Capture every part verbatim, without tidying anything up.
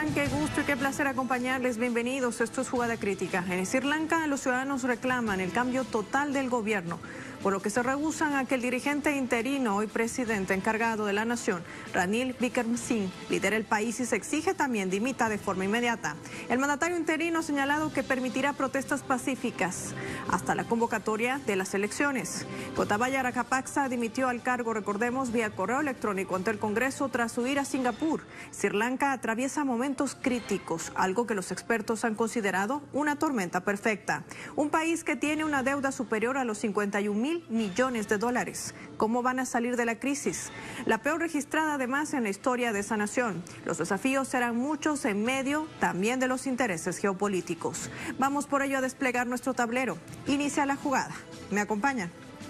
están? Qué gusto y qué placer acompañarles. Bienvenidos. Esto es Jugada Crítica. En Sri Lanka, los ciudadanos reclaman el cambio total del gobierno, por lo que se rehúsan a que el dirigente interino, hoy presidente encargado de la nación, Ranil Wickremesinghe, lidere el país y se exige también dimita de forma inmediata. El mandatario interino ha señalado que permitirá protestas pacíficas hasta la convocatoria de las elecciones. Gotabaya Rajapaksa dimitió al cargo, recordemos, vía correo electrónico ante el Congreso tras huir a Singapur. Sri Lanka atraviesa momentos críticos, algo que los expertos han considerado una tormenta perfecta. Un país que tiene una deuda superior a los cincuenta y un mil millones de dólares. ¿Cómo van a salir de la crisis? La peor registrada además en la historia de esa nación. Los desafíos serán muchos en medio también de los intereses geopolíticos. Vamos por ello a desplegar nuestro tablero. Inicia la jugada. ¿Me acompañan?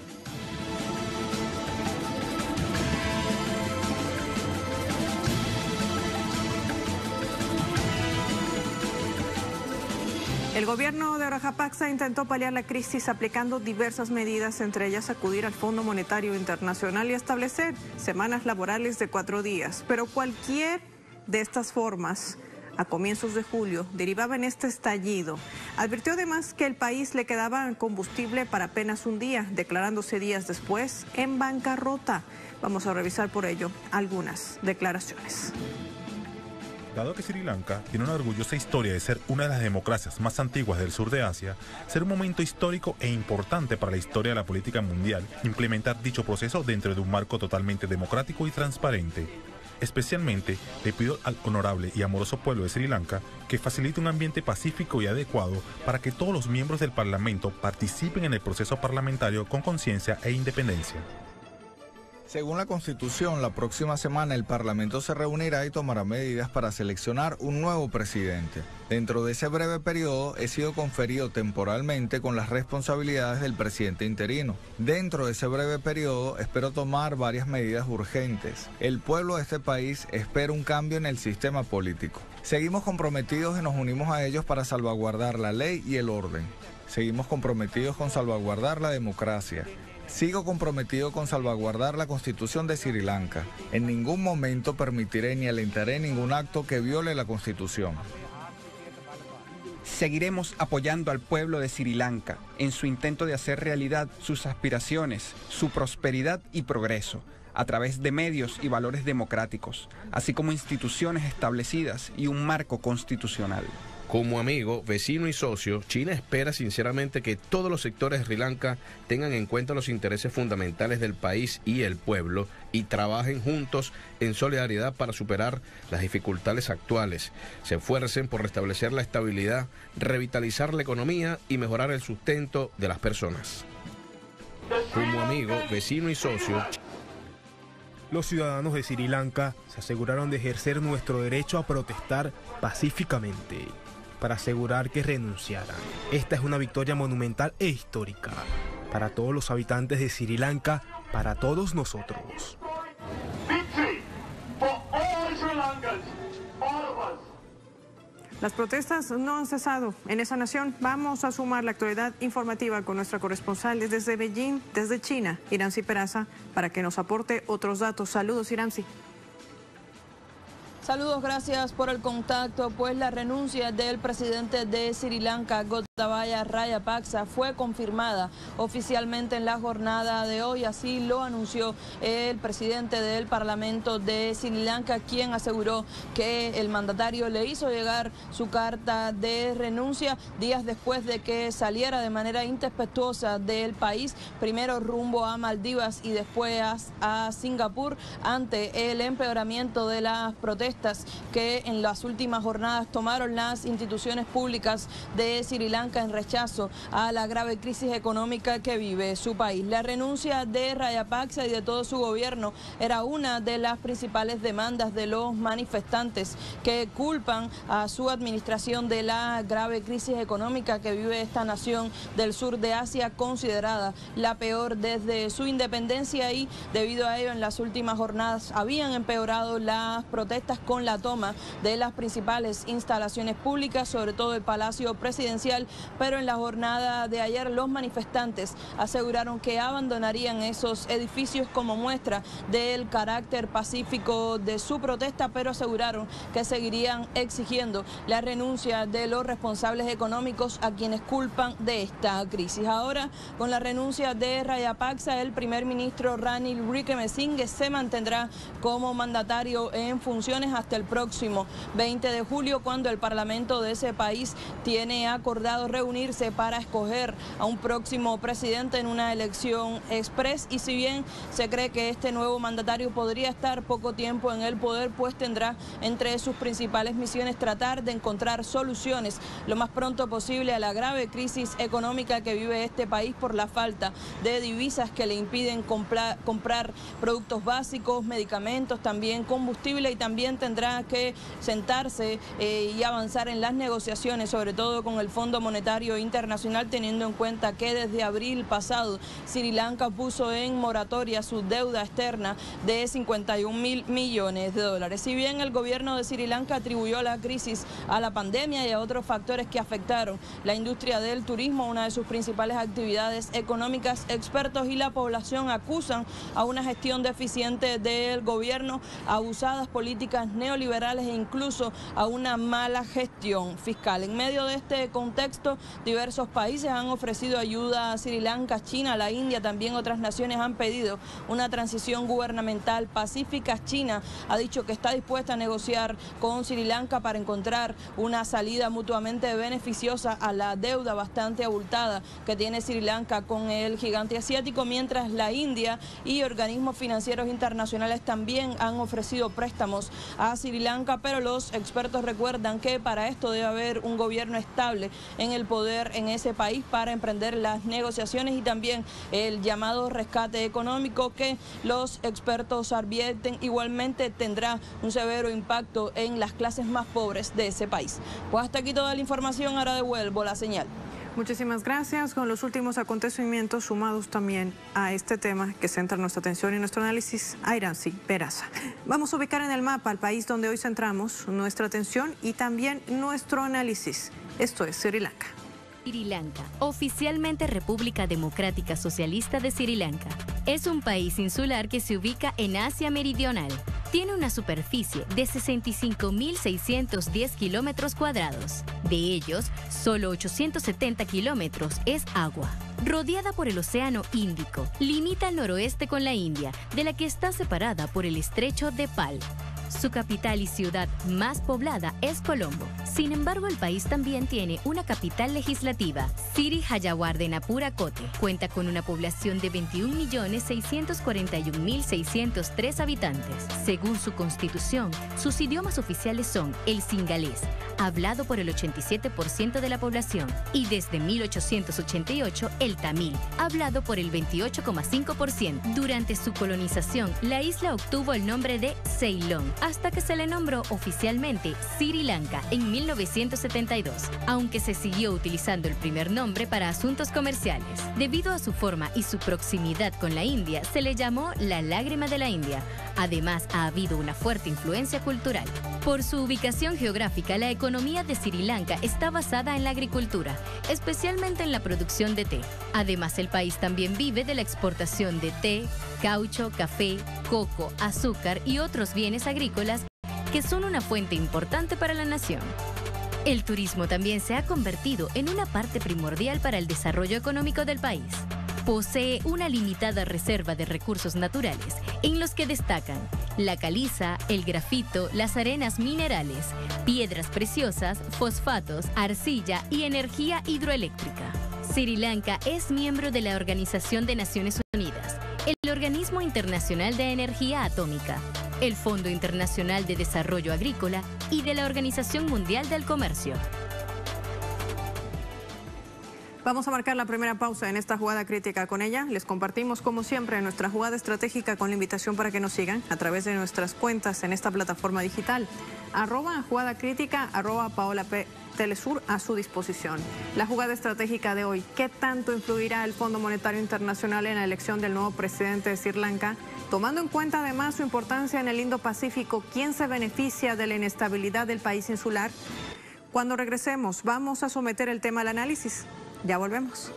El gobierno de Rajapaksa intentó paliar la crisis aplicando diversas medidas, entre ellas acudir al Fondo Monetario Internacional y establecer semanas laborales de cuatro días. Pero cualquier de estas formas, a comienzos de julio, derivaba en este estallido. Advirtió además que el país le quedaba combustible para apenas un día, declarándose días después en bancarrota. Vamos a revisar por ello algunas declaraciones. Dado que Sri Lanka tiene una orgullosa historia de ser una de las democracias más antiguas del sur de Asia, será un momento histórico e importante para la historia de la política mundial implementar dicho proceso dentro de un marco totalmente democrático y transparente. Especialmente le pido al honorable y amoroso pueblo de Sri Lanka que facilite un ambiente pacífico y adecuado para que todos los miembros del Parlamento participen en el proceso parlamentario con conciencia e independencia. Según la Constitución, la próxima semana el Parlamento se reunirá y tomará medidas para seleccionar un nuevo presidente. Dentro de ese breve periodo he sido conferido temporalmente con las responsabilidades del presidente interino. Dentro de ese breve periodo espero tomar varias medidas urgentes. El pueblo de este país espera un cambio en el sistema político. Seguimos comprometidos y nos unimos a ellos para salvaguardar la ley y el orden. Seguimos comprometidos con salvaguardar la democracia. Sigo comprometido con salvaguardar la Constitución de Sri Lanka. En ningún momento permitiré ni alentaré ningún acto que viole la Constitución. Seguiremos apoyando al pueblo de Sri Lanka en su intento de hacer realidad sus aspiraciones, su prosperidad y progreso, a través de medios y valores democráticos, así como instituciones establecidas y un marco constitucional. Como amigo, vecino y socio, China espera sinceramente que todos los sectores de Sri Lanka tengan en cuenta los intereses fundamentales del país y el pueblo y trabajen juntos en solidaridad para superar las dificultades actuales. Se esfuercen por restablecer la estabilidad, revitalizar la economía y mejorar el sustento de las personas. Como amigo, vecino y socio, los ciudadanos de Sri Lanka se aseguraron de ejercer nuestro derecho a protestar pacíficamente, para asegurar que renunciaran. Esta es una victoria monumental e histórica para todos los habitantes de Sri Lanka, para todos nosotros. Las protestas no han cesado en esa nación. Vamos a sumar la actualidad informativa con nuestra corresponsal desde Beijing, desde China, Iranzi Peraza, para que nos aporte otros datos. Saludos, Iranzi. Saludos, gracias por el contacto. Pues la renuncia del presidente de Sri Lanka, Gotabaya Rajapaksa, fue confirmada oficialmente en la jornada de hoy. Así lo anunció el presidente del Parlamento de Sri Lanka, quien aseguró que el mandatario le hizo llegar su carta de renuncia días después de que saliera de manera intempestuosa del país, primero rumbo a Maldivas y después a, a Singapur, ante el empeoramiento de las protestas que en las últimas jornadas tomaron las instituciones públicas de Sri Lanka en rechazo a la grave crisis económica que vive su país. La renuncia de Rajapaksa y de todo su gobierno era una de las principales demandas de los manifestantes, que culpan a su administración de la grave crisis económica que vive esta nación del sur de Asia, considerada la peor desde su independencia, y debido a ello en las últimas jornadas habían empeorado las protestas con la toma de las principales instalaciones públicas, sobre todo el Palacio Presidencial, pero en la jornada de ayer los manifestantes aseguraron que abandonarían esos edificios como muestra del carácter pacífico de su protesta, pero aseguraron que seguirían exigiendo la renuncia de los responsables económicos a quienes culpan de esta crisis. Ahora, con la renuncia de Rayapaksa, el primer ministro Ranil Wickremesinghe se mantendrá como mandatario en funciones hasta el próximo veinte de julio, cuando el parlamento de ese país tiene acordado reunirse para escoger a un próximo presidente en una elección express. Y si bien se cree que este nuevo mandatario podría estar poco tiempo en el poder, pues tendrá entre sus principales misiones tratar de encontrar soluciones lo más pronto posible a la grave crisis económica que vive este país por la falta de divisas que le impiden comprar, comprar productos básicos, medicamentos, también combustible, y también tendrá que sentarse eh, y avanzar en las negociaciones, sobre todo con el Fondo Monetario Internacional, teniendo en cuenta que desde abril pasado Sri Lanka puso en moratoria su deuda externa de cincuenta y un mil millones de dólares. Si bien el gobierno de Sri Lanka atribuyó la crisis a la pandemia y a otros factores que afectaron la industria del turismo, una de sus principales actividades económicas, expertos y la población acusan a una gestión deficiente del gobierno, a abusadas políticas neoliberales e incluso a una mala gestión fiscal. En medio de este contexto, diversos países han ofrecido ayuda a Sri Lanka, China, la India, también otras naciones han pedido una transición gubernamental pacífica. China ha dicho que está dispuesta a negociar con Sri Lanka para encontrar una salida mutuamente beneficiosa a la deuda bastante abultada que tiene Sri Lanka con el gigante asiático, mientras la India y organismos financieros internacionales también han ofrecido préstamos a Sri Lanka, pero los expertos recuerdan que para esto debe haber un gobierno estable en el poder en ese país para emprender las negociaciones y también el llamado rescate económico, que los expertos advierten igualmente tendrá un severo impacto en las clases más pobres de ese país. Pues hasta aquí toda la información, ahora devuelvo la señal. Muchísimas gracias. Con los últimos acontecimientos sumados también a este tema que centra nuestra atención y nuestro análisis, a Irancy Peraza. Vamos a ubicar en el mapa al país donde hoy centramos nuestra atención y también nuestro análisis. Esto es Sri Lanka. Sri Lanka, oficialmente República Democrática Socialista de Sri Lanka, es un país insular que se ubica en Asia Meridional. Tiene una superficie de sesenta y cinco mil seiscientos diez kilómetros cuadrados. De ellos, solo ochocientos setenta kilómetros es agua. Rodeada por el Océano Índico, limita al noroeste con la India, de la que está separada por el estrecho de Pal. Su capital y ciudad más poblada es Colombo. Sin embargo, el país también tiene una capital legislativa, Sri Hajawardhanapura Kotte. Cuenta con una población de veintiún millones seiscientos cuarenta y un mil seiscientos tres habitantes. Según su constitución, sus idiomas oficiales son el singalés, hablado por el ochenta y siete por ciento de la población, y desde mil ochocientos ochenta y ocho el tamil, hablado por el veintiocho coma cinco por ciento. Durante su colonización, la isla obtuvo el nombre de Ceilón, hasta que se le nombró oficialmente Sri Lanka en mil novecientos setenta y dos, aunque se siguió utilizando el primer nombre para asuntos comerciales. Debido a su forma y su proximidad con la India, se le llamó la lágrima de la India. Además, ha habido una fuerte influencia cultural. Por su ubicación geográfica, la economía de Sri Lanka está basada en la agricultura, especialmente en la producción de té. Además, el país también vive de la exportación de té, caucho, café, coco, azúcar y otros bienes agrícolas que son una fuente importante para la nación. El turismo también se ha convertido en una parte primordial para el desarrollo económico del país. Posee una limitada reserva de recursos naturales, en los que destacan la caliza, el grafito, las arenas minerales, piedras preciosas, fosfatos, arcilla y energía hidroeléctrica. Sri Lanka es miembro de la Organización de Naciones Unidas, el Organismo Internacional de Energía Atómica, el Fondo Internacional de Desarrollo Agrícola y de la Organización Mundial del Comercio. Vamos a marcar la primera pausa en esta jugada crítica. Con ella les compartimos, como siempre, nuestra jugada estratégica con la invitación para que nos sigan a través de nuestras cuentas en esta plataforma digital. Arroba jugada crítica, arroba Paola P. Telesur a su disposición. La jugada estratégica de hoy, ¿qué tanto influirá el Fondo Monetario Internacional en la elección del nuevo presidente de Sri Lanka? Tomando en cuenta además su importancia en el Indo-Pacífico, ¿quién se beneficia de la inestabilidad del país insular? Cuando regresemos, vamos a someter el tema al análisis. Ya volvemos.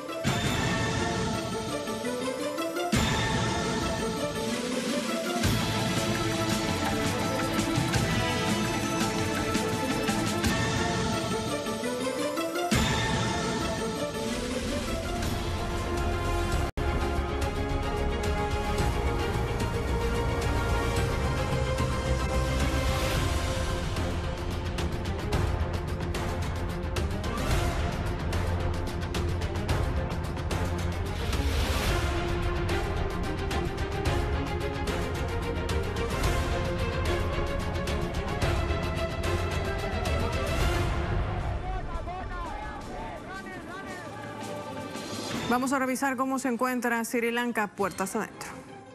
Vamos a revisar cómo se encuentra Sri Lanka puertas adentro.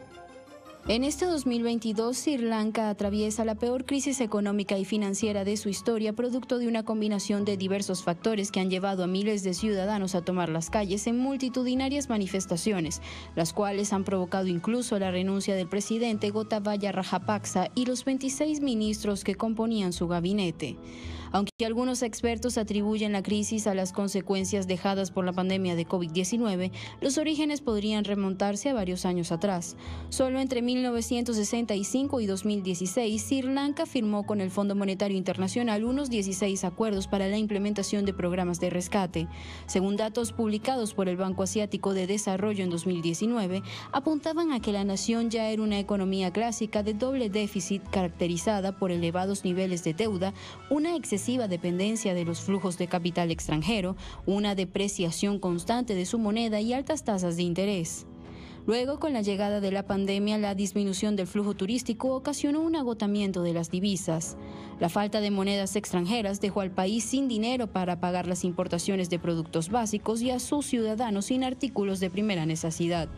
En este dos mil veintidós, Sri Lanka atraviesa la peor crisis económica y financiera de su historia, producto de una combinación de diversos factores que han llevado a miles de ciudadanos a tomar las calles en multitudinarias manifestaciones, las cuales han provocado incluso la renuncia del presidente Gotabaya Rajapaksa y los veintiséis ministros que componían su gabinete. Aunque algunos expertos atribuyen la crisis a las consecuencias dejadas por la pandemia de COVID diecinueve, los orígenes podrían remontarse a varios años atrás. Solo entre mil novecientos sesenta y cinco y dos mil dieciséis, Sri Lanka firmó con el Fondo Monetario Internacional unos dieciséis acuerdos para la implementación de programas de rescate. Según datos publicados por el Banco Asiático de Desarrollo en dos mil diecinueve, apuntaban a que la nación ya era una economía clásica de doble déficit caracterizada por elevados niveles de deuda, una excesiva dependencia de los flujos de capital extranjero, una depreciación constante de su moneda y altas tasas de interés. Luego, con la llegada de la pandemia, la disminución del flujo turístico ocasionó un agotamiento de las divisas. La falta de monedas extranjeras dejó al país sin dinero para pagar las importaciones de productos básicos y a sus ciudadanos sin artículos de primera necesidad.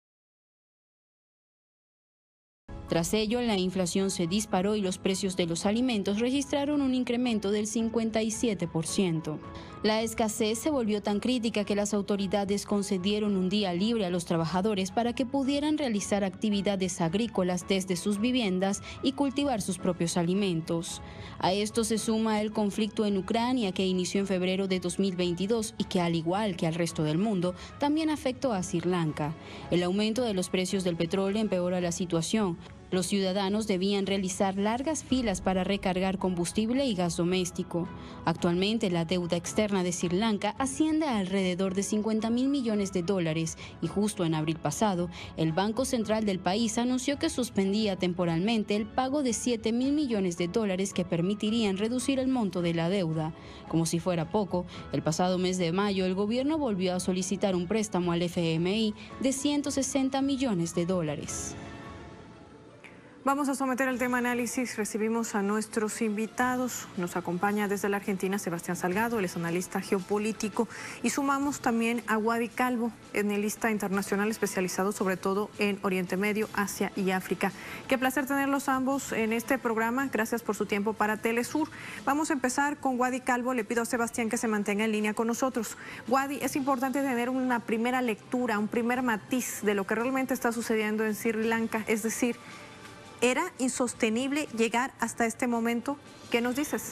Tras ello, la inflación se disparó y los precios de los alimentos registraron un incremento del cincuenta y siete por ciento. La escasez se volvió tan crítica que las autoridades concedieron un día libre a los trabajadores para que pudieran realizar actividades agrícolas desde sus viviendas y cultivar sus propios alimentos. A esto se suma el conflicto en Ucrania, que inició en febrero de dos mil veintidós y que, al igual que al resto del mundo, también afectó a Sri Lanka. El aumento de los precios del petróleo empeora la situación. Los ciudadanos debían realizar largas filas para recargar combustible y gas doméstico. Actualmente, la deuda externa de Sri Lanka asciende a alrededor de cincuenta mil millones de dólares y justo en abril pasado, el Banco Central del país anunció que suspendía temporalmente el pago de siete mil millones de dólares que permitirían reducir el monto de la deuda. Como si fuera poco, el pasado mes de mayo, el gobierno volvió a solicitar un préstamo al F M I de ciento sesenta millones de dólares. Vamos a someter el tema a análisis. Recibimos a nuestros invitados. Nos acompaña desde la Argentina Sebastián Salgado, él es analista geopolítico. Y sumamos también a Wady Calvo, analista internacional especializado sobre todo en Oriente Medio, Asia y África. Qué placer tenerlos ambos en este programa. Gracias por su tiempo para Telesur. Vamos a empezar con Wady Calvo. Le pido a Sebastián que se mantenga en línea con nosotros. Wady, es importante tener una primera lectura, un primer matiz de lo que realmente está sucediendo en Sri Lanka. Es decir, ¿era insostenible llegar hasta este momento? ¿Qué nos dices?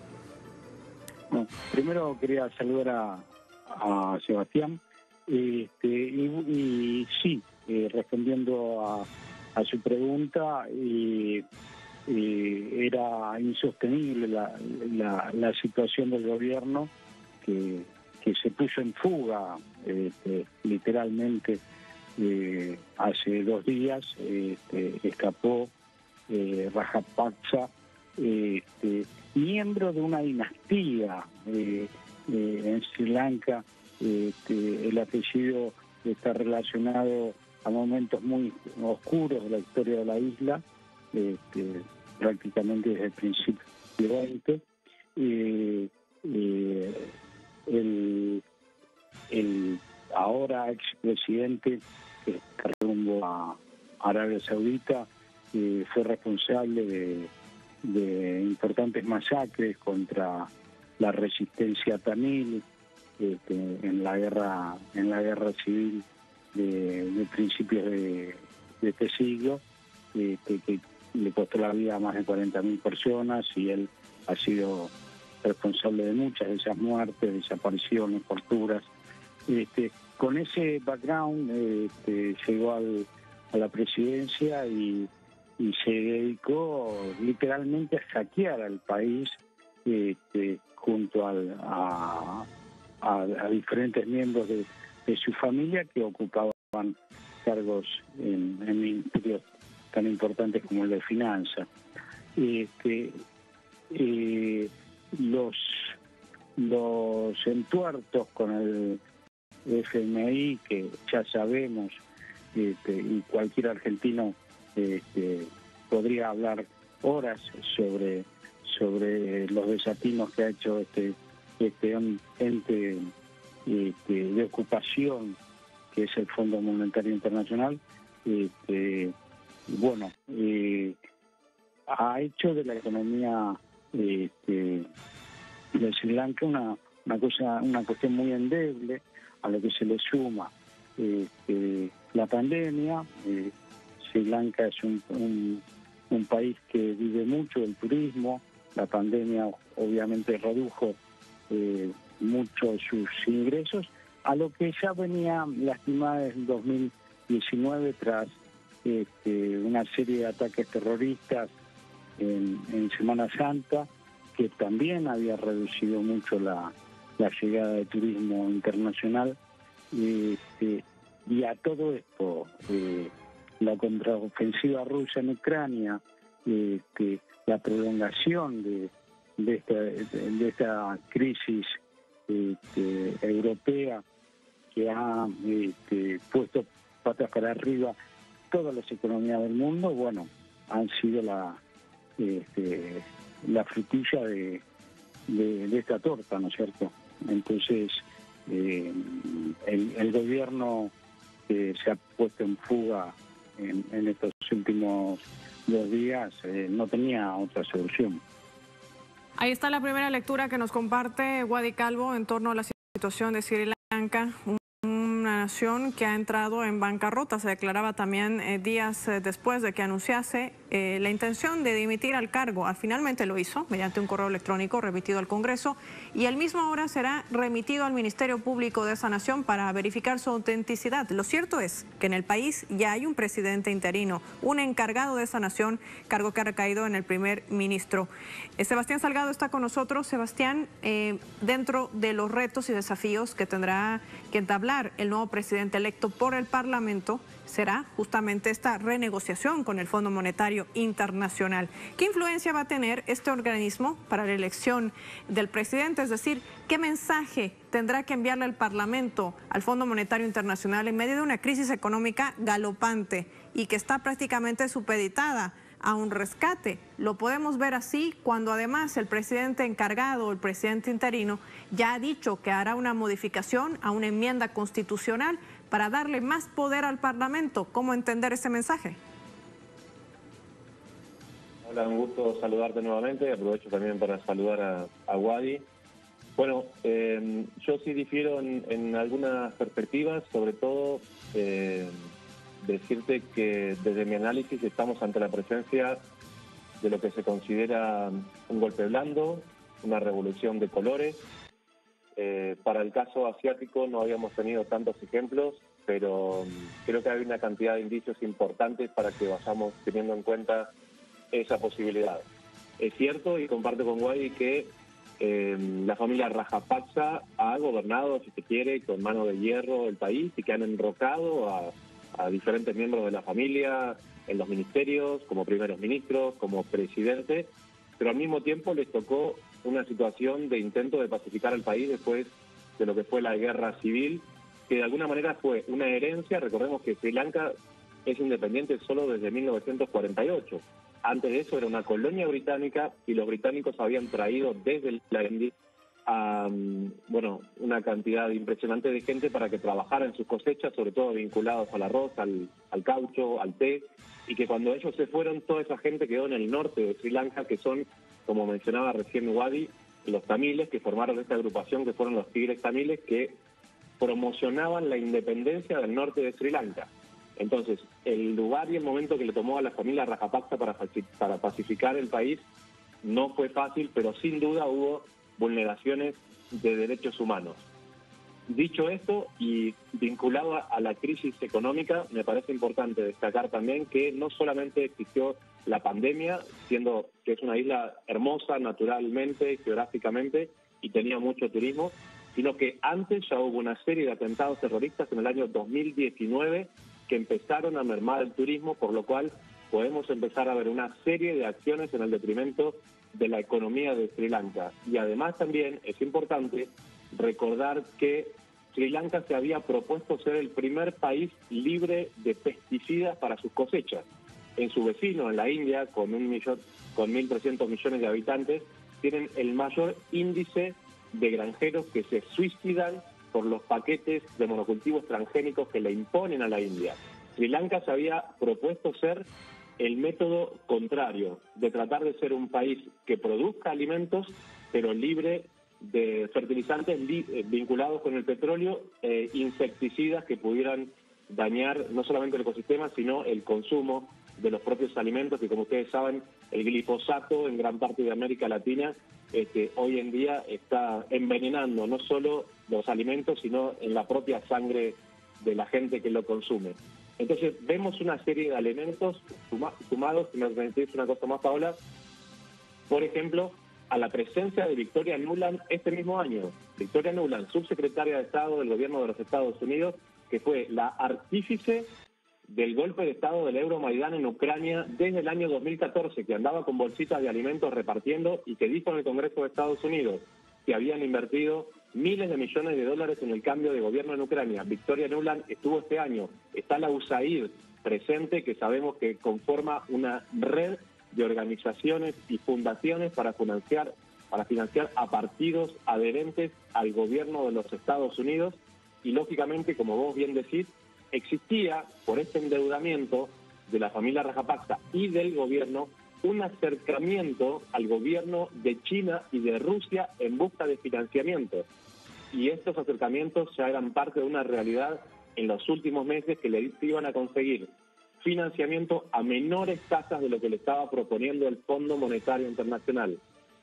Bueno, primero quería saludar a, a Sebastián. Este, y, y sí, eh, respondiendo a, a su pregunta, eh, eh, era insostenible la, la, la situación del gobierno que, que se puso en fuga, este, literalmente. Eh, hace dos días este, escapó eh, Rajapaksa, este, miembro de una dinastía eh, eh, en Sri Lanka. Este, el apellido está relacionado a momentos muy oscuros de la historia de la isla, este, prácticamente desde el principio del siglo veinte. Eh, eh, el, el ahora expresidente que está rumbo a Arabia Saudita eh, fue responsable de, de importantes masacres contra la resistencia tamil este, en la guerra en la guerra civil de, de principios de, de este siglo, este, que le costó la vida a más de cuarenta mil personas y él ha sido responsable de muchas de esas muertes, desapariciones, torturas. Este, con ese background este, llegó al, a la presidencia y, y se dedicó literalmente a saquear al país este, junto al, a, a, a diferentes miembros de, de su familia que ocupaban cargos en, en ministerios tan importantes como el de finanzas. Este, eh, los, los entuertos con el F M I, que ya sabemos, este, y cualquier argentino este, podría hablar horas sobre, sobre los desatinos que ha hecho este, este ente este, de ocupación, que es el Fondo Monetario Internacional. Este, bueno, eh, ha hecho de la economía este, de Sri Lanka una, una cosa, una cuestión muy endeble, a lo que se le suma este, la pandemia. Eh, Sri Lanka es un, un, un país que vive mucho del turismo. La pandemia obviamente redujo eh, mucho sus ingresos, a lo que ya venía lastimada en dos mil diecinueve tras este, una serie de ataques terroristas en, en Semana Santa, que también había reducido mucho la, la llegada de turismo internacional. Este, y a todo esto, eh, la contraofensiva rusa en Ucrania, este, la prolongación de, de, esta, de, de esta crisis este, europea que ha este, puesto patas para arriba todas las economías del mundo, bueno, han sido la este, la frutilla de, de, de esta torta, ¿no es cierto? Entonces, eh, el, el gobierno que se ha puesto en fuga en, en estos últimos dos días eh, no tenía otra solución. Ahí está la primera lectura que nos comparte Wadi Calvo en torno a la situación de Sri Lanka, una nación que ha entrado en bancarrota. Se declaraba también eh, días eh, después de que anunciase eh, la intención de dimitir al cargo. Al finalmente lo hizo mediante un correo electrónico remitido al Congreso y el mismo ahora será remitido al Ministerio Público de esa nación para verificar su autenticidad. Lo cierto es que en el país ya hay un presidente interino, un encargado de esa nación, cargo que ha recaído en el primer ministro. Eh, Sebastián Salgado está con nosotros. Sebastián, eh, dentro de los retos y desafíos que tendrá que entablar el nuevo presidente electo por el Parlamento será justamente esta renegociación con el Fondo Monetario Internacional. ¿Qué influencia va a tener este organismo para la elección del presidente? Es decir, ¿qué mensaje tendrá que enviarle el Parlamento al Fondo Monetario Internacional en medio de una crisis económica galopante y que está prácticamente supeditada a un rescate? Lo podemos ver así cuando además el presidente encargado, el presidente interino, ya ha dicho que hará una modificación a una enmienda constitucional para darle más poder al Parlamento. ¿Cómo entender ese mensaje? Hola, un gusto saludarte nuevamente. Aprovecho también para saludar a, a Wadi. Bueno, eh, yo sí difiero en, en algunas perspectivas, sobre todo eh, decirte que desde mi análisis estamos ante la presencia de lo que se considera un golpe blando, una revolución de colores. Eh, para el caso asiático no habíamos tenido tantos ejemplos, pero creo que hay una cantidad de indicios importantes para que vayamos teniendo en cuenta esa posibilidad. Es cierto, y comparto con Wadi, que eh, la familia Rajapaksa ha gobernado, si se quiere, con mano de hierro el país y que han enrocado a a diferentes miembros de la familia en los ministerios, como primeros ministros, como presidente, pero al mismo tiempo les tocó una situación de intento de pacificar al país después de lo que fue la guerra civil, que de alguna manera fue una herencia. Recordemos que Sri Lanka es independiente solo desde mil novecientos cuarenta y ocho. Antes de eso era una colonia británica y los británicos habían traído desde la India a bueno, una cantidad impresionante de gente para que trabajara en sus cosechas, sobre todo vinculados al arroz, al, al caucho, al té, y que cuando ellos se fueron, toda esa gente quedó en el norte de Sri Lanka, que son, como mencionaba recién Wadi, los tamiles, que formaron esta agrupación, que fueron los tigres tamiles, que promocionaban la independencia del norte de Sri Lanka. Entonces, el lugar y el momento que le tomó a la familia Rajapaksa para, para pacificar el país no fue fácil, pero sin duda hubo vulneraciones de derechos humanos. Dicho esto, y vinculado a la crisis económica, me parece importante destacar también que no solamente existió la pandemia, siendo que es una isla hermosa naturalmente, geográficamente, y tenía mucho turismo, sino que antes ya hubo una serie de atentados terroristas en el año dos mil diecinueve que empezaron a mermar el turismo, por lo cual podemos empezar a ver una serie de acciones en el detrimento de la economía de Sri Lanka. Y además también es importante recordar que Sri Lanka se había propuesto ser el primer país libre de pesticidas para sus cosechas. En su vecino, en la India, con un millón, con mil trescientos millones de habitantes, tienen el mayor índice de granjeros que se suicidan por los paquetes de monocultivos transgénicos que le imponen a la India. Sri Lanka se había propuesto ser el método contrario, de tratar de ser un país que produzca alimentos, pero libre de fertilizantes li vinculados con el petróleo, eh, insecticidas que pudieran dañar no solamente el ecosistema, sino el consumo de los propios alimentos, que como ustedes saben, el glifosato en gran parte de América Latina este, hoy en día está envenenando no solo los alimentos, sino en la propia sangre de la gente que lo consume. Entonces vemos una serie de elementos suma sumados, si me permitís una cosa más, Paola, por ejemplo, a la presencia de Victoria Nuland este mismo año. Victoria Nuland, subsecretaria de Estado del gobierno de los Estados Unidos, que fue la artífice del golpe de Estado del Euromaidán en Ucrania desde el año dos mil catorce, que andaba con bolsitas de alimentos repartiendo y que dijo en el Congreso de Estados Unidos que habían invertido miles de millones de dólares en el cambio de gobierno en Ucrania. Victoria Nuland estuvo este año. Está la U S A I D presente, que sabemos que conforma una red de organizaciones y fundaciones para financiar, para financiar a partidos adherentes al gobierno de los Estados Unidos. Y lógicamente, como vos bien decís, existía por este endeudamiento de la familia Rajapaksa y del gobierno un acercamiento al gobierno de China y de Rusia en busca de financiamiento. Y estos acercamientos ya eran parte de una realidad en los últimos meses, que le iban a conseguir financiamiento a menores tasas de lo que le estaba proponiendo el Fondo Monetario Internacional.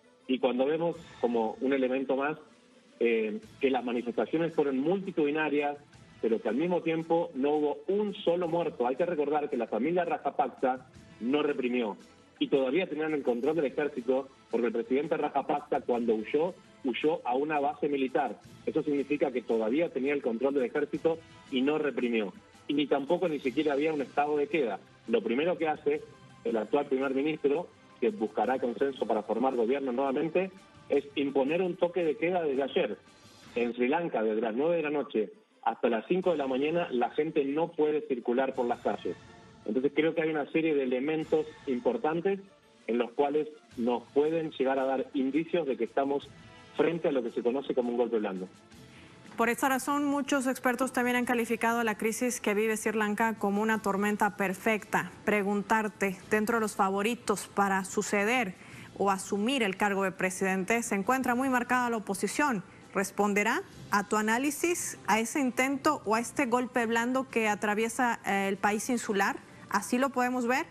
Y cuando vemos como un elemento más eh, que las manifestaciones fueron multitudinarias, pero que al mismo tiempo no hubo un solo muerto. Hay que recordar que la familia Rajapaksa no reprimió y todavía tenían el control del ejército, porque el presidente Rajapaksa, cuando huyó, huyó a una base militar. Eso significa que todavía tenía el control del ejército y no reprimió. Y ni tampoco ni siquiera había un estado de queda. Lo primero que hace el actual primer ministro, que buscará consenso para formar gobierno nuevamente, es imponer un toque de queda desde ayer. En Sri Lanka, desde las nueve de la noche hasta las cinco de la mañana, la gente no puede circular por las calles. Entonces creo que hay una serie de elementos importantes en los cuales nos pueden llegar a dar indicios de que estamos frente a lo que se conoce como un golpe blando. Por esta razón, muchos expertos también han calificado la crisis que vive Sri Lanka como una tormenta perfecta. Preguntarte, dentro de los favoritos para suceder o asumir el cargo de presidente, se encuentra muy marcada la oposición. ¿Responderá a tu análisis, a ese intento o a este golpe blando que atraviesa eh, el país insular? ¿Así lo podemos ver?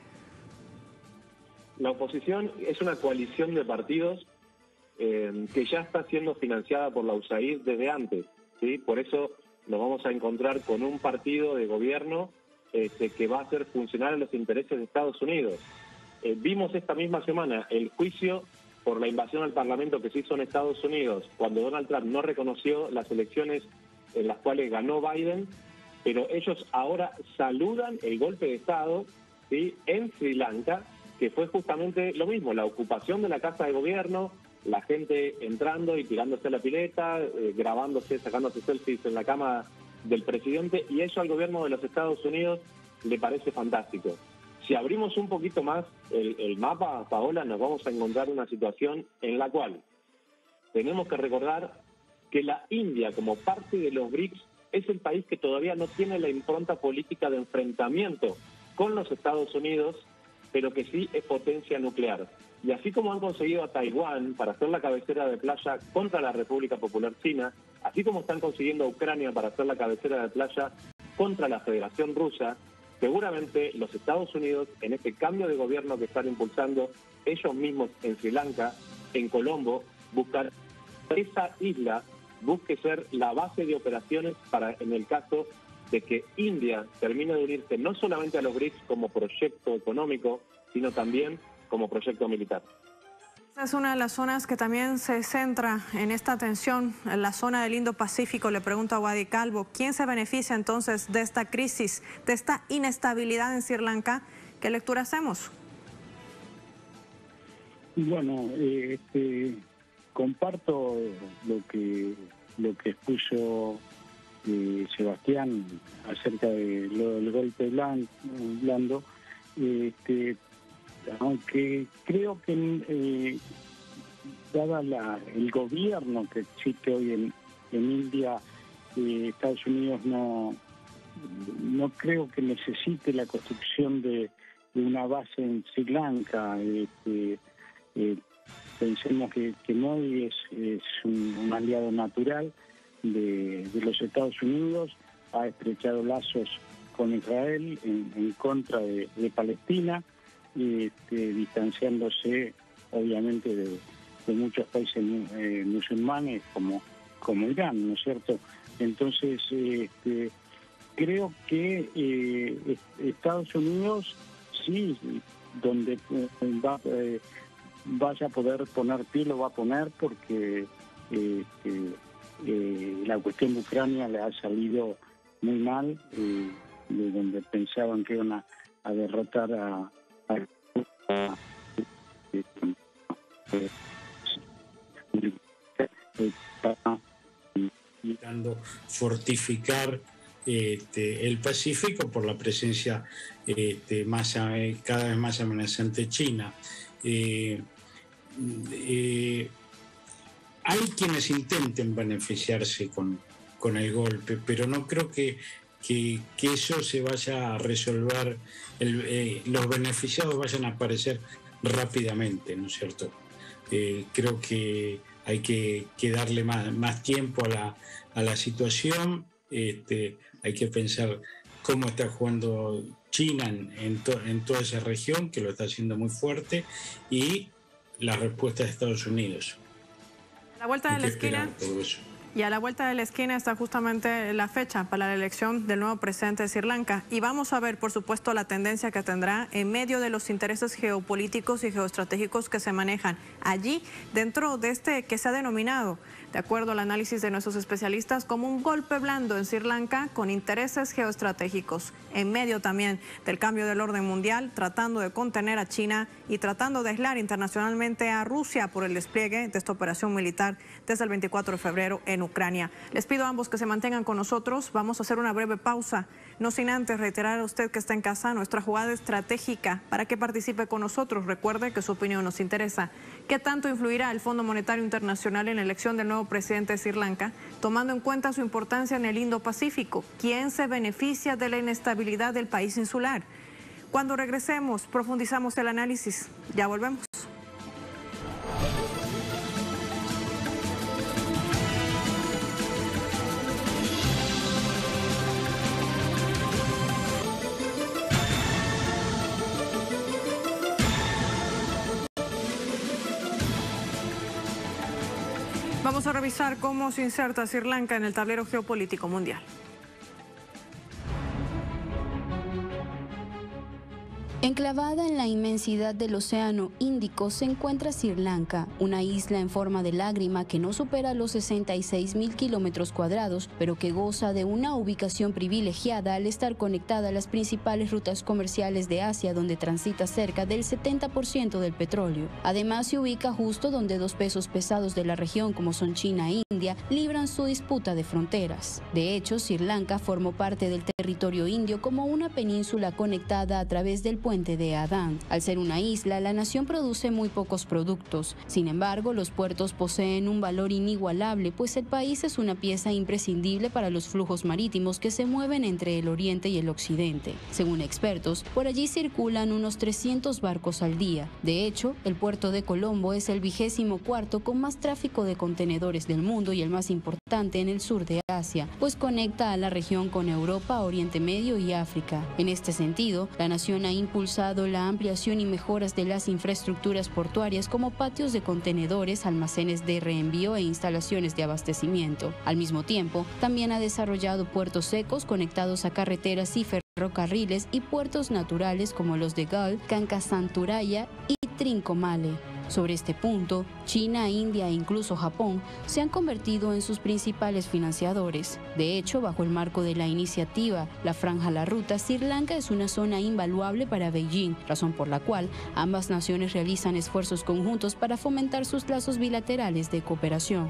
La oposición es una coalición de partidos eh, que ya está siendo financiada por la U S A I D desde antes, ¿sí? Por eso nos vamos a encontrar con un partido de gobierno este, que va a hacer funcionar los intereses de Estados Unidos. Eh, vimos esta misma semana el juicio por la invasión al Parlamento que se hizo en Estados Unidos, cuando Donald Trump no reconoció las elecciones en las cuales ganó Biden, pero ellos ahora saludan el golpe de Estado, ¿sí?, en Sri Lanka, que fue justamente lo mismo, la ocupación de la casa de gobierno, la gente entrando y tirándose a la pileta, eh, grabándose, sacándose selfies en la cama del presidente, y eso al gobierno de los Estados Unidos le parece fantástico. Si abrimos un poquito más el, el mapa, Paola, nos vamos a encontrar una situación en la cual tenemos que recordar que la India, como parte de los BRICS, es el país que todavía no tiene la impronta política de enfrentamiento con los Estados Unidos, pero que sí es potencia nuclear. Y así como han conseguido a Taiwán para ser la cabecera de playa contra la República Popular China, así como están consiguiendo a Ucrania para ser la cabecera de playa contra la Federación Rusa, seguramente los Estados Unidos, en este cambio de gobierno que están impulsando ellos mismos en Sri Lanka, en Colombo, buscar esa isla busque ser la base de operaciones para, en el caso de que India termine de unirse no solamente a los BRICS como proyecto económico, sino también como proyecto militar. Esta es una de las zonas que también se centra en esta tensión, en la zona del Indo-Pacífico. Le pregunto a Wadi Calvo, ¿quién se beneficia entonces de esta crisis, de esta inestabilidad en Sri Lanka? ¿Qué lectura hacemos? Bueno, eh, este, comparto lo que lo que expuso eh, Sebastián acerca de lo del golpe blando, este, aunque creo que eh, dada la, el gobierno que existe hoy en, en India, eh, Estados Unidos no no creo que necesite la construcción de, de una base en Sri Lanka. Este, eh, pensemos que, que Modi es, es un, un aliado natural de, de los Estados Unidos, ha estrechado lazos con Israel en, en contra de, de Palestina, este, distanciándose obviamente de, de muchos países eh, musulmanes como, como Irán, ¿no es cierto? Entonces, este, creo que eh, Estados Unidos sí, donde eh, va, eh, vaya a poder poner pie lo va a poner, porque eh, eh, eh, la cuestión de Ucrania le ha salido muy mal, eh, de donde pensaban que iban a, a derrotar a, a, a eh, eh, intentando fortificar este, el Pacífico por la presencia este, más, cada vez más amenazante de China. Eh, eh, hay quienes intenten beneficiarse con, con el golpe, pero no creo que, que, que eso se vaya a resolver, el, eh, los beneficiados vayan a aparecer rápidamente, ¿no es cierto? Eh, creo que hay que, que darle más, más tiempo a la, a la situación. Este, hay que pensar cómo está jugando China en, en, to, en toda esa región, que lo está haciendo muy fuerte, y la respuesta de Estados Unidos. A la vuelta de la esquina, y a la vuelta de la esquina está justamente la fecha para la elección del nuevo presidente de Sri Lanka. Y vamos a ver, por supuesto, la tendencia que tendrá en medio de los intereses geopolíticos y geoestratégicos que se manejan allí, dentro de este que se ha denominado, de acuerdo al análisis de nuestros especialistas, como un golpe blando en Sri Lanka con intereses geoestratégicos, en medio también del cambio del orden mundial, tratando de contener a China y tratando de aislar internacionalmente a Rusia por el despliegue de esta operación militar desde el veinticuatro de febrero en Ucrania. Les pido a ambos que se mantengan con nosotros. Vamos a hacer una breve pausa, no sin antes reiterar a usted que está en casa nuestra jugada estratégica para que participe con nosotros. Recuerde que su opinión nos interesa. ¿Qué tanto influirá el Fondo Monetario Internacional en la elección del nuevo presidente de Sri Lanka, tomando en cuenta su importancia en el Indo-Pacífico? ¿Quién se beneficia de la inestabilidad del país insular? Cuando regresemos, profundizamos el análisis. Ya volvemos. Vamos a revisar cómo se inserta Sri Lanka en el tablero geopolítico mundial. Enclavada en la inmensidad del Océano Índico se encuentra Sri Lanka, una isla en forma de lágrima que no supera los sesenta y seis mil kilómetros cuadrados, pero que goza de una ubicación privilegiada al estar conectada a las principales rutas comerciales de Asia, donde transita cerca del setenta por ciento del petróleo. Además, se ubica justo donde dos pesos pesados de la región, como son China e India, libran su disputa de fronteras. De hecho, Sri Lanka formó parte del territorio indio como una península conectada a través del puente puente de Adán. Al ser una isla, la nación produce muy pocos productos. Sin embargo, los puertos poseen un valor inigualable, pues el país es una pieza imprescindible para los flujos marítimos que se mueven entre el oriente y el occidente. Según expertos, por allí circulan unos trescientos barcos al día. De hecho, el puerto de Colombo es el vigésimo cuarto con más tráfico de contenedores del mundo y el más importante en el sur de Asia, pues conecta a la región con Europa, Oriente Medio y África. En este sentido, la nación ha impulsado la ampliación y mejoras de las infraestructuras portuarias como patios de contenedores, almacenes de reenvío e instalaciones de abastecimiento. Al mismo tiempo, también ha desarrollado puertos secos conectados a carreteras y ferrocarriles y puertos naturales como los de Gal, Cancasanturaya y Trincomalee. Sobre este punto, China, India e incluso Japón se han convertido en sus principales financiadores. De hecho, bajo el marco de la iniciativa La Franja la Ruta, Sri Lanka es una zona invaluable para Beijing, razón por la cual ambas naciones realizan esfuerzos conjuntos para fomentar sus lazos bilaterales de cooperación.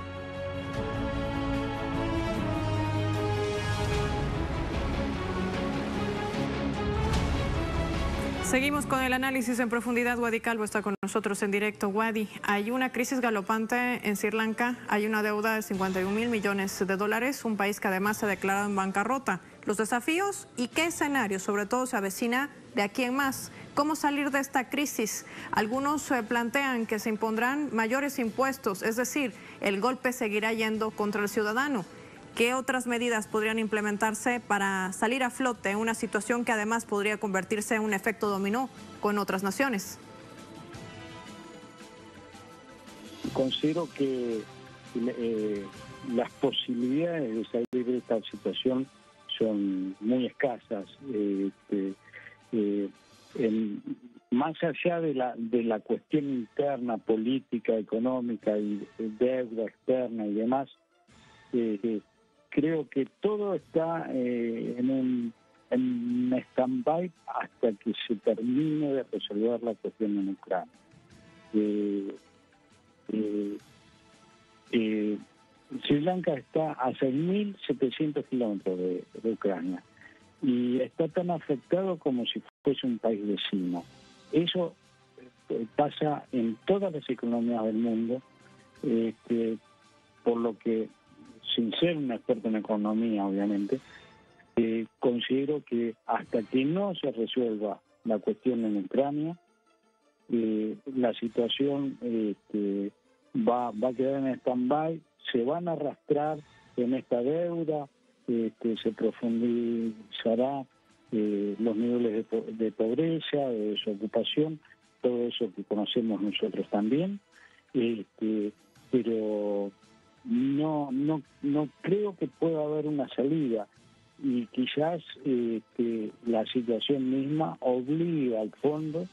Seguimos con el análisis en profundidad. Wadi Calvo está con nosotros en directo. Wadi, hay una crisis galopante en Sri Lanka, hay una deuda de cincuenta y un mil millones de dólares, un país que además se ha declarado en bancarrota. Los desafíos y qué escenario, sobre todo, se avecina de aquí en más. ¿Cómo salir de esta crisis? Algunos eh, plantean que se impondrán mayores impuestos, es decir, el golpe seguirá yendo contra el ciudadano. ¿Qué otras medidas podrían implementarse para salir a flote en una situación que además podría convertirse en un efecto dominó con otras naciones? Considero que eh, las posibilidades de salir de esta situación son muy escasas. Eh, eh, eh, en, más allá de la, de la cuestión interna, política, económica y deuda externa y demás, eh, eh, creo que todo está eh, en un, en un stand-by hasta que se termine de resolver la cuestión en Ucrania. Eh, eh, eh, Sri Lanka está a seis mil setecientos kilómetros de, de Ucrania y está tan afectado como si fuese un país vecino. Eso eh, pasa en todas las economías del mundo, eh, por lo que, sin ser un experto en economía, obviamente, eh, considero que hasta que no se resuelva la cuestión en Ucrania, eh, la situación eh, que va, va a quedar en stand-by, se van a arrastrar en esta deuda, eh, que se profundizará eh, los niveles de, po de pobreza, de desocupación, todo eso que conocemos nosotros también, este, pero no no no creo que pueda haber una salida y quizás eh, que la situación misma obliga al fondo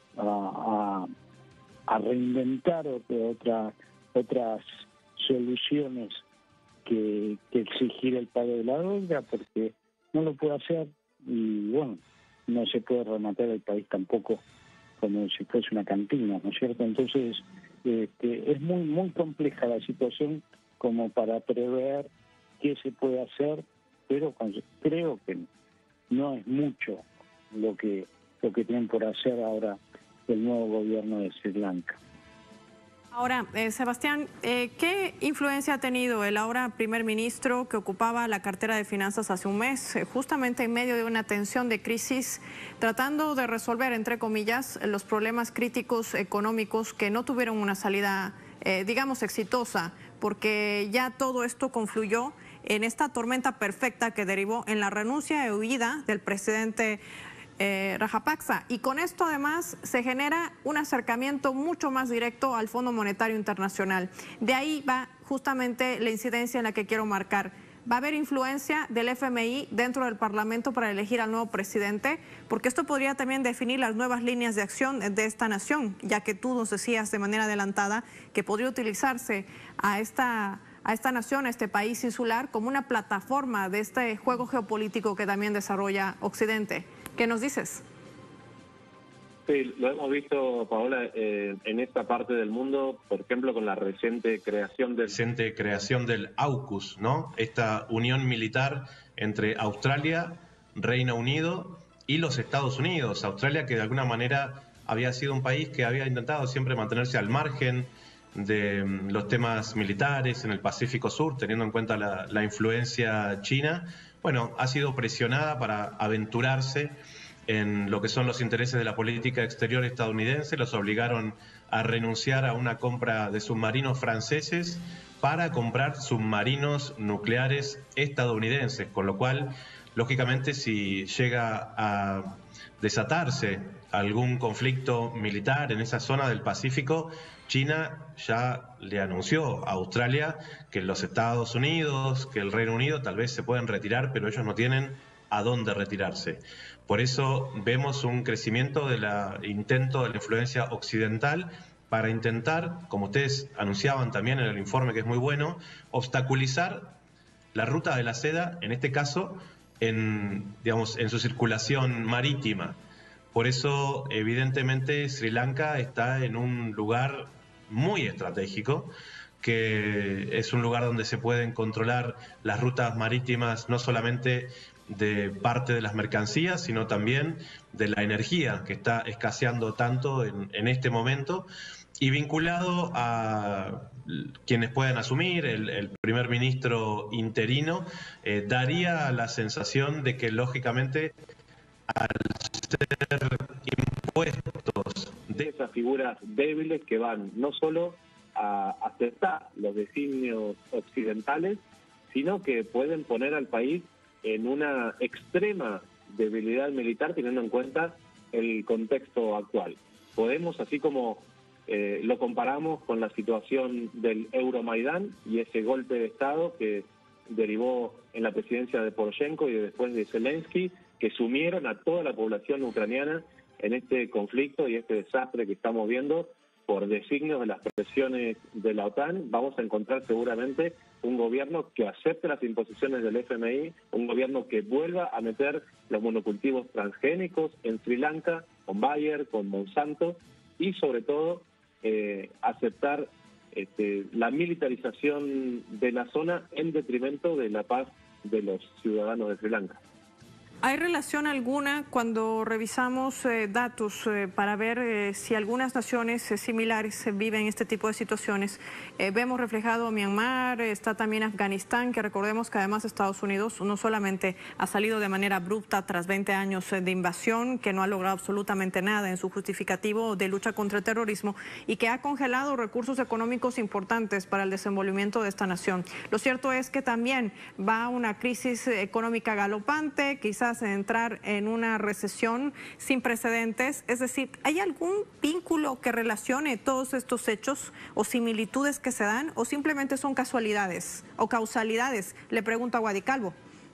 a, a, a reinventar otra, otras soluciones que, que exigir el pago de la deuda, porque no lo puede hacer y bueno, no se puede rematar el país tampoco como si fuese una cantina, ¿no es cierto? Entonces este, es muy muy compleja la situación como para prever qué se puede hacer, pero creo que no es mucho lo que lo que tienen por hacer ahora el nuevo gobierno de Sri Lanka. Ahora, eh, Sebastián, eh, ¿qué influencia ha tenido el ahora primer ministro que ocupaba la cartera de finanzas hace un mes, eh, justamente en medio de una tensión de crisis, tratando de resolver, entre comillas, los problemas críticos económicos que no tuvieron una salida, eh, digamos, exitosa, porque ya todo esto confluyó en esta tormenta perfecta que derivó en la renuncia y huida del presidente Eh, Rajapaksa, y con esto además se genera un acercamiento mucho más directo al Fondo Monetario Internacional. De ahí va justamente la incidencia en la que quiero marcar. ¿Va a haber influencia del F M I dentro del Parlamento para elegir al nuevo presidente? Porque esto podría también definir las nuevas líneas de acción de esta nación, ya que tú nos decías de manera adelantada que podría utilizarse a esta, a esta nación, a este país insular, como una plataforma de este juego geopolítico que también desarrolla Occidente. ¿Qué nos dices? Sí, lo hemos visto, Paola, eh, en esta parte del mundo, por ejemplo, con la reciente creación del... reciente creación del AUKUS, ¿no? Esta unión militar entre Australia, Reino Unido y los Estados Unidos. Australia, que de alguna manera había sido un país que había intentado siempre mantenerse al margen de los temas militares en el Pacífico Sur, teniendo en cuenta la, la influencia china, bueno, ha sido presionada para aventurarse en lo que son los intereses de la política exterior estadounidense. Los obligaron a renunciar a una compra de submarinos franceses para comprar submarinos nucleares estadounidenses, con lo cual, lógicamente, si llega a desatarse algún conflicto militar en esa zona del Pacífico, China ya le anunció a Australia que los Estados Unidos, que el Reino Unido tal vez se pueden retirar, pero ellos no tienen a dónde retirarse. Por eso vemos un crecimiento del intento de la influencia occidental para intentar, como ustedes anunciaban también en el informe, que es muy bueno, obstaculizar la ruta de la seda, en este caso, en, digamos, en su circulación marítima. Por eso, evidentemente, Sri Lanka está en un lugar muy estratégico, que es un lugar donde se pueden controlar las rutas marítimas no solamente de parte de las mercancías, sino también de la energía, que está escaseando tanto en, en este momento, y vinculado a quienes pueden asumir, el, el primer ministro interino, eh, daría la sensación de que, lógicamente, al ser impuestos de esas figuras débiles que van no solo a aceptar los designios occidentales, sino que pueden poner al país en una extrema debilidad militar, teniendo en cuenta el contexto actual. Podemos, así como eh, lo comparamos con la situación del Euromaidán y ese golpe de Estado que derivó en la presidencia de Poroshenko y después de Zelensky, que sumieron a toda la población ucraniana en este conflicto y este desastre que estamos viendo por designios de las presiones de la OTAN. Vamos a encontrar seguramente un gobierno que acepte las imposiciones del F M I, un gobierno que vuelva a meter los monocultivos transgénicos en Sri Lanka, con Bayer, con Monsanto, y sobre todo eh, aceptar este, la militarización de la zona en detrimento de la paz de los ciudadanos de Sri Lanka. ¿Hay relación alguna cuando revisamos eh, datos eh, para ver eh, si algunas naciones eh, similares eh, viven este tipo de situaciones? Eh, vemos reflejado Myanmar, eh, está también Afganistán, que recordemos que además Estados Unidos no solamente ha salido de manera abrupta tras veinte años eh, de invasión, que no ha logrado absolutamente nada en su justificativo de lucha contra el terrorismo y que ha congelado recursos económicos importantes para el desenvolvimiento de esta nación. Lo cierto es que también va a una crisis económica galopante, quizás entrar en una recesión sin precedentes. Es decir, ¿hay algún vínculo que relacione todos estos hechos o similitudes que se dan, o simplemente son casualidades o causalidades? Le pregunto a Wadi Calvo.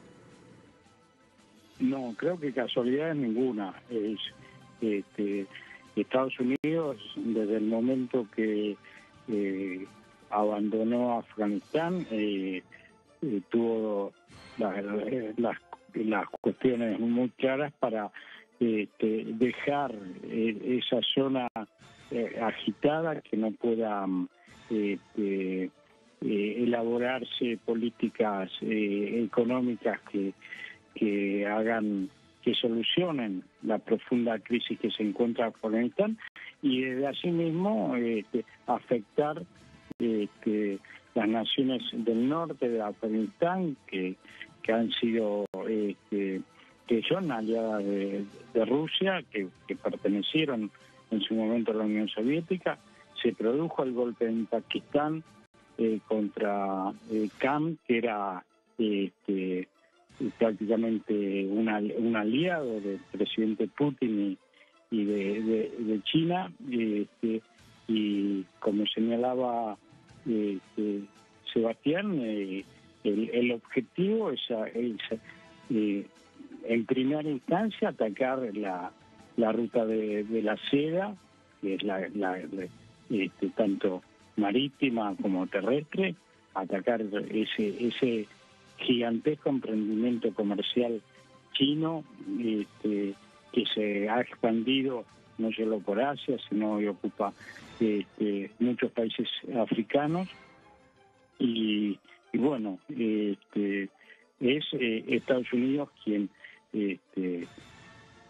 No, creo que casualidad ninguna. Es, este, Estados Unidos, desde el momento que eh, abandonó Afganistán, eh, eh, tuvo las la, las cuestiones muy claras para este, dejar eh, esa zona eh, agitada, que no pueda este, eh, elaborarse políticas eh, económicas que, que hagan, que solucionen la profunda crisis que se encuentra Afganistán, y desde asimismo este, afectar este, las naciones del norte de Afganistán, que que han sido, este, que son aliadas de, de Rusia, que, que pertenecieron en su momento a la Unión Soviética. Se produjo el golpe en Pakistán eh, contra eh, Khan, que era este, prácticamente una, un aliado del presidente Putin y, y de, de, de China, este, y como señalaba este, Sebastián, eh, El, el objetivo es, es eh, en primera instancia atacar la, la ruta de, de la seda, que es la, la, la este, tanto marítima como terrestre, atacar ese, ese gigantesco emprendimiento comercial chino este, que se ha expandido no solo por Asia, sino que ocupa este, muchos países africanos. Y Y bueno, este, es eh, Estados Unidos quien este,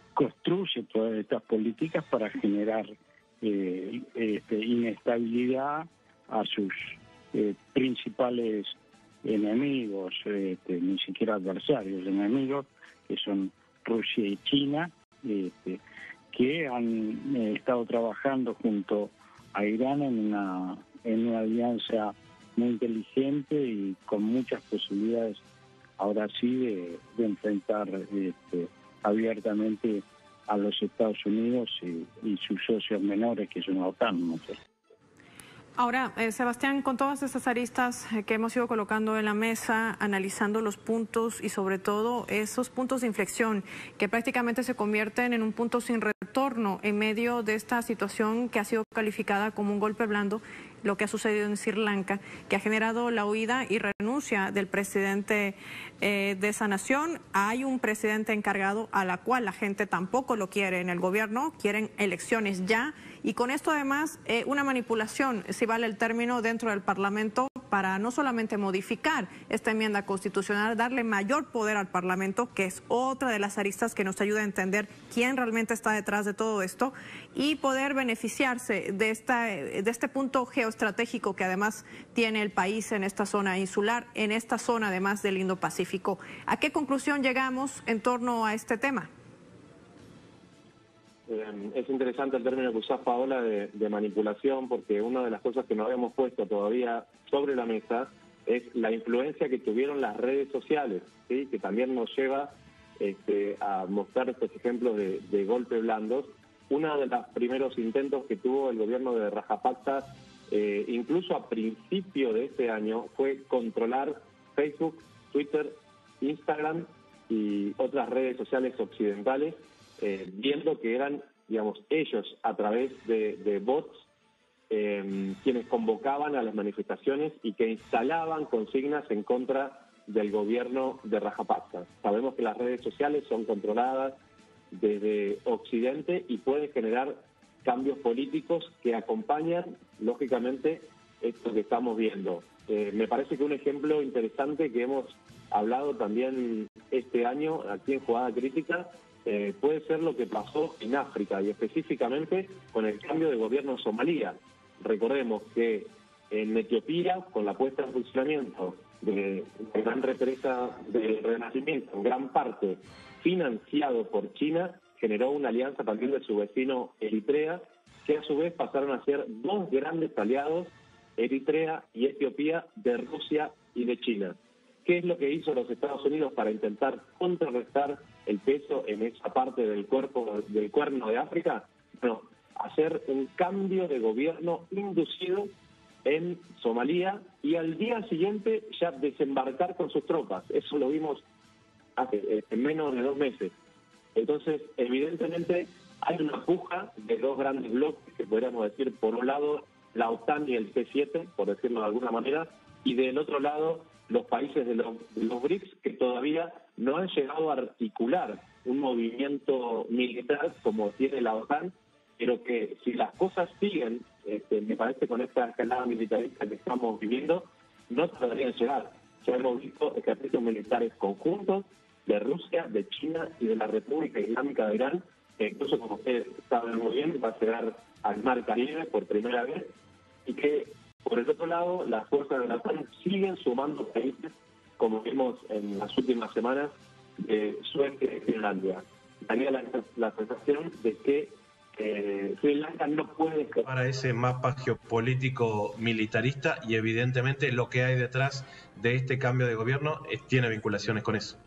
construye todas estas políticas para generar eh, este, inestabilidad a sus eh, principales enemigos, este, ni siquiera adversarios, enemigos, que son Rusia y China, este, que han eh, estado trabajando junto a Irán en una, en una alianza muy inteligente y con muchas posibilidades, ahora sí, de, de enfrentar este, abiertamente a los Estados Unidos y, y sus socios menores, que son la OTAN, ¿no? Ahora, eh, Sebastián, con todas estas aristas eh, que hemos ido colocando en la mesa, analizando los puntos y sobre todo esos puntos de inflexión que prácticamente se convierten en un punto sin retorno en medio de esta situación que ha sido calificada como un golpe blando, lo que ha sucedido en Sri Lanka, que ha generado la huida y renuncia del presidente eh, de esa nación. Hay un presidente encargado a la cual la gente tampoco lo quiere en el gobierno, quieren elecciones ya. Y con esto además eh, una manipulación, si vale el término, dentro del Parlamento para no solamente modificar esta enmienda constitucional, darle mayor poder al Parlamento, que es otra de las aristas que nos ayuda a entender quién realmente está detrás de todo esto, y poder beneficiarse de, esta, de este punto geoestratégico que además tiene el país en esta zona insular, en esta zona además del Indo-Pacífico. ¿A qué conclusión llegamos en torno a este tema? Eh, es interesante el término que usás, Paola, de, de manipulación, porque una de las cosas que no habíamos puesto todavía sobre la mesa es la influencia que tuvieron las redes sociales, ¿sí? Que también nos lleva este, a mostrar estos ejemplos de, de golpes blandos. Uno de los primeros intentos que tuvo el gobierno de Rajapaksa, eh, incluso a principio de este año, fue controlar Facebook, Twitter, Instagram y otras redes sociales occidentales, Eh, viendo que eran, digamos, ellos a través de, de bots eh, quienes convocaban a las manifestaciones y que instalaban consignas en contra del gobierno de Rajapaksa. Sabemos que las redes sociales son controladas desde Occidente y pueden generar cambios políticos que acompañan, lógicamente, esto que estamos viendo. Eh, me parece que un ejemplo interesante que hemos hablado también este año aquí en Jugada Crítica Eh, puede ser lo que pasó en África y específicamente con el cambio de gobierno en Somalia. Recordemos que en Etiopía, con la puesta en funcionamiento de la gran represa del Renacimiento, en gran parte financiado por China, generó una alianza también de su vecino Eritrea, que a su vez pasaron a ser dos grandes aliados, Eritrea y Etiopía, de Rusia y de China. ¿Qué es lo que hizo los Estados Unidos para intentar contrarrestar el peso en esa parte del cuerpo del cuerno de África? Bueno, hacer un cambio de gobierno inducido en Somalia y al día siguiente ya desembarcar con sus tropas. Eso lo vimos hace en menos de dos meses. Entonces, evidentemente, hay una puja de dos grandes bloques, que podríamos decir, por un lado, la OTAN y el G siete, por decirlo de alguna manera, y del otro lado, los países de los, de los BRICS, que todavía no han llegado a articular un movimiento militar como tiene la OTAN, pero que si las cosas siguen, este, me parece, con esta escalada militarista que estamos viviendo, no tardarían en llegar. Ya hemos visto ejercicios militares conjuntos de Rusia, de China y de la República Islámica de Irán, que incluso, como ustedes saben muy bien, va a llegar al Mar Caribe por primera vez, y que por el otro lado, las fuerzas de la OTAN siguen sumando países, como vimos en las últimas semanas, de Suecia y Finlandia. Daría la, la sensación de que eh, Sri Lanka no puede... Para ese mapa geopolítico militarista, y evidentemente lo que hay detrás de este cambio de gobierno es, tiene vinculaciones con eso.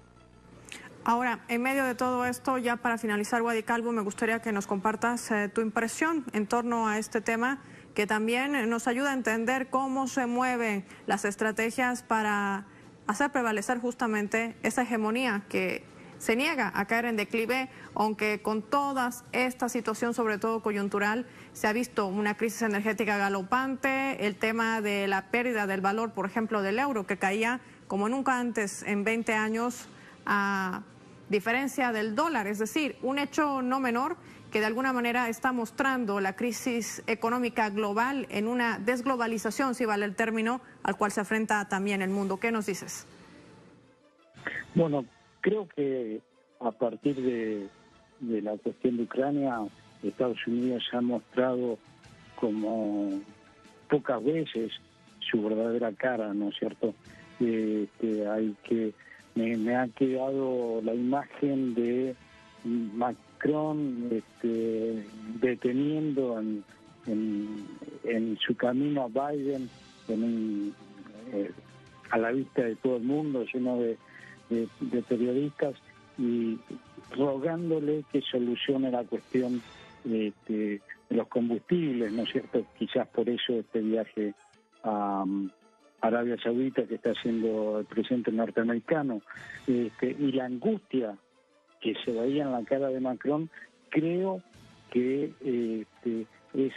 Ahora, en medio de todo esto, ya para finalizar, Wadi Calvo, me gustaría que nos compartas eh, tu impresión en torno a este tema, que también nos ayuda a entender cómo se mueven las estrategias para hacer prevalecer justamente esa hegemonía que se niega a caer en declive, aunque con toda esta situación, sobre todo coyuntural, se ha visto una crisis energética galopante, el tema de la pérdida del valor, por ejemplo, del euro, que caía como nunca antes en veinte años, a diferencia del dólar, es decir, un hecho no menor que de alguna manera está mostrando la crisis económica global en una desglobalización, si vale el término, al cual se enfrenta también el mundo. ¿Qué nos dices? Bueno, creo que a partir de, de la cuestión de Ucrania, Estados Unidos ha mostrado como pocas veces su verdadera cara, ¿no es cierto? Eh, que hay que me, me ha quedado la imagen de Macron este, deteniendo en, en, en su camino a Biden en un, eh, a la vista de todo el mundo, lleno de, de, de periodistas, y rogándole que solucione la cuestión este, de los combustibles, ¿no es cierto? Quizás por eso este viaje a um, Arabia Saudita que está haciendo el presidente norteamericano, este, y la angustia que se veía en la cara de Macron, creo que este, es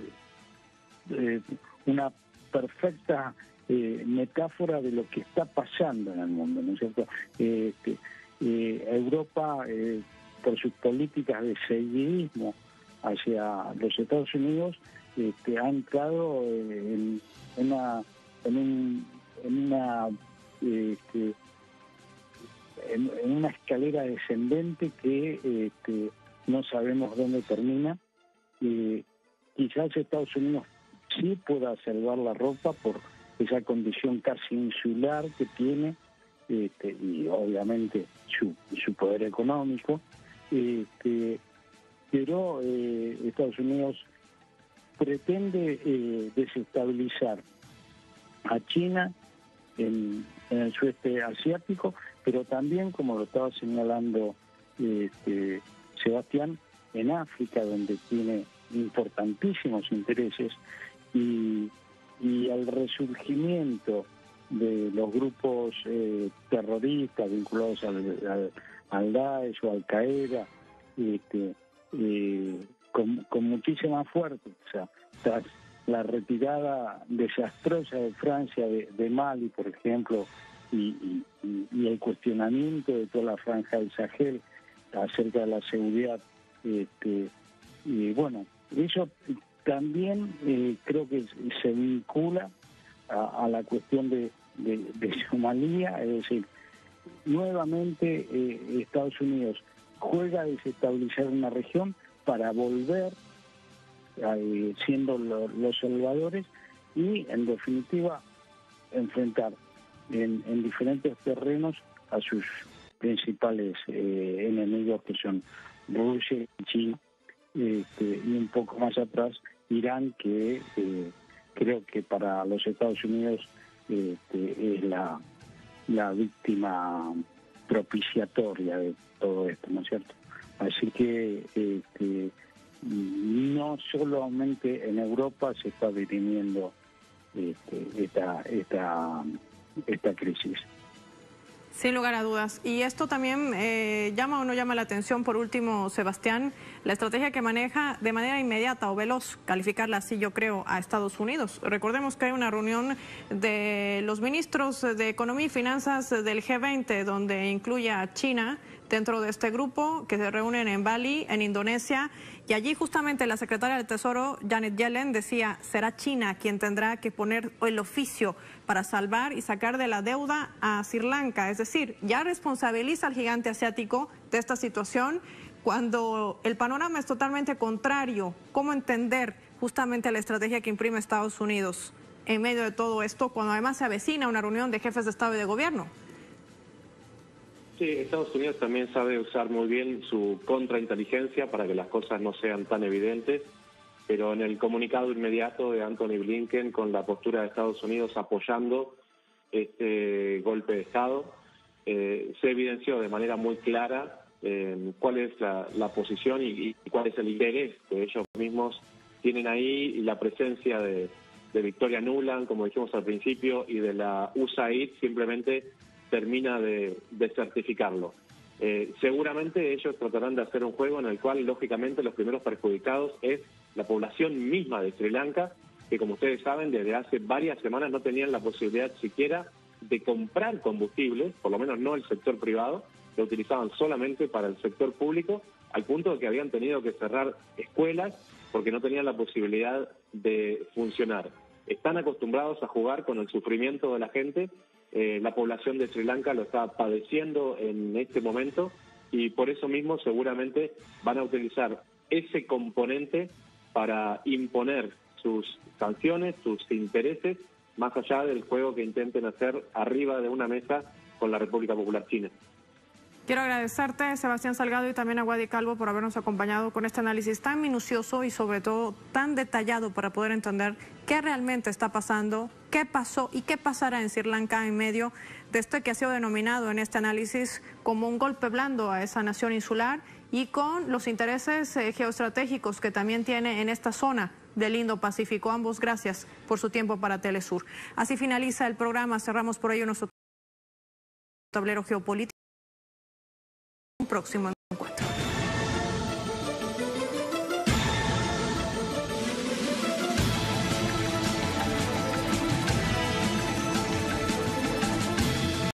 eh, una perfecta eh, metáfora de lo que está pasando en el mundo, ¿no es cierto? Este, eh, Europa, eh, por sus políticas de seguidismo hacia los Estados Unidos, este, ha entrado en, en una en, un, en una este, en, en una escalera descendente que este, no sabemos dónde termina. Eh, quizás Estados Unidos sí pueda salvar la ropa por esa condición casi insular que tiene, este, y obviamente su, su poder económico, este, pero eh, Estados Unidos pretende eh, desestabilizar a China en, en el sudeste asiático, pero también, como lo estaba señalando este, Sebastián, en África, donde tiene importantísimos intereses, y, y el resurgimiento de los grupos eh, terroristas vinculados al, al, al Daesh o al Qaeda, este, eh, con, con muchísima fuerza, o sea, tras la retirada desastrosa de Francia de, de Mali, por ejemplo, y, y, y el cuestionamiento de toda la franja del Sahel acerca de la seguridad, este, y bueno, eso también eh, creo que se vincula a, a la cuestión de, de, de Somalia, es decir, nuevamente eh, Estados Unidos juega a desestabilizar una región para volver eh, siendo lo, los salvadores y, en definitiva, enfrentar en, en diferentes terrenos a sus principales eh, enemigos, que son Rusia y China, este, y un poco más atrás Irán, que eh, creo que para los Estados Unidos este, es la, la víctima propiciatoria de todo esto, ¿no es cierto? Así que este, no solamente en Europa se está dirimiendo este, esta, esta, esta crisis. Sin lugar a dudas. Y esto también eh, llama o no llama la atención, por último, Sebastián, la estrategia que maneja de manera inmediata o veloz, calificarla así yo creo, a Estados Unidos. Recordemos que hay una reunión de los ministros de Economía y Finanzas del G veinte, donde incluye a China dentro de este grupo, que se reúnen en Bali, en Indonesia, y allí justamente la secretaria del Tesoro, Janet Yellen, decía, será China quien tendrá que poner el oficio para salvar y sacar de la deuda a Sri Lanka. Es decir, ya responsabiliza al gigante asiático de esta situación cuando el panorama es totalmente contrario. ¿Cómo entender justamente la estrategia que imprime Estados Unidos en medio de todo esto, cuando además se avecina una reunión de jefes de Estado y de Gobierno? Sí, Estados Unidos también sabe usar muy bien su contrainteligencia para que las cosas no sean tan evidentes, pero en el comunicado inmediato de Anthony Blinken, con la postura de Estados Unidos apoyando este golpe de Estado, eh, se evidenció de manera muy clara eh, cuál es la, la posición y, y cuál es el interés que ellos mismos tienen ahí, y la presencia de, de Victoria Nuland, como dijimos al principio, y de la U S A I D simplemente termina de, de certificarlo. Eh, seguramente ellos tratarán de hacer un juego en el cual, lógicamente, los primeros perjudicados es la población misma de Sri Lanka, que, como ustedes saben, desde hace varias semanas no tenían la posibilidad siquiera de comprar combustible, por lo menos no el sector privado, lo utilizaban solamente para el sector público, al punto de que habían tenido que cerrar escuelas porque no tenían la posibilidad de funcionar. Están acostumbrados a jugar con el sufrimiento de la gente. Eh, la población de Sri Lanka lo está padeciendo en este momento, y por eso mismo seguramente van a utilizar ese componente para imponer sus sanciones, sus intereses, más allá del juego que intenten hacer arriba de una mesa con la República Popular China. Quiero agradecerte, Sebastián Salgado, y también a Wady Calvo por habernos acompañado con este análisis tan minucioso y sobre todo tan detallado para poder entender qué realmente está pasando, qué pasó y qué pasará en Sri Lanka en medio de este que ha sido denominado en este análisis como un golpe blando a esa nación insular y con los intereses eh, geoestratégicos que también tiene en esta zona del Indo-Pacífico. Ambos, gracias por su tiempo para Telesur. Así finaliza el programa, cerramos por ello nuestro tablero geopolítico. Próximo.